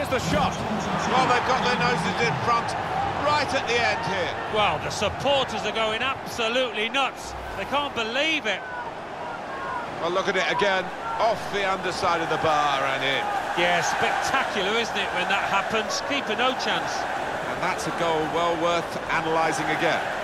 the shot. Well, they've got their noses in front right at the end here. Well, the supporters are going absolutely nuts. They can't believe it. Well, look at it again. Off the underside of the bar and in. Yeah, spectacular, isn't it, when that happens? Keeper no chance. And that's a goal well worth analysing again.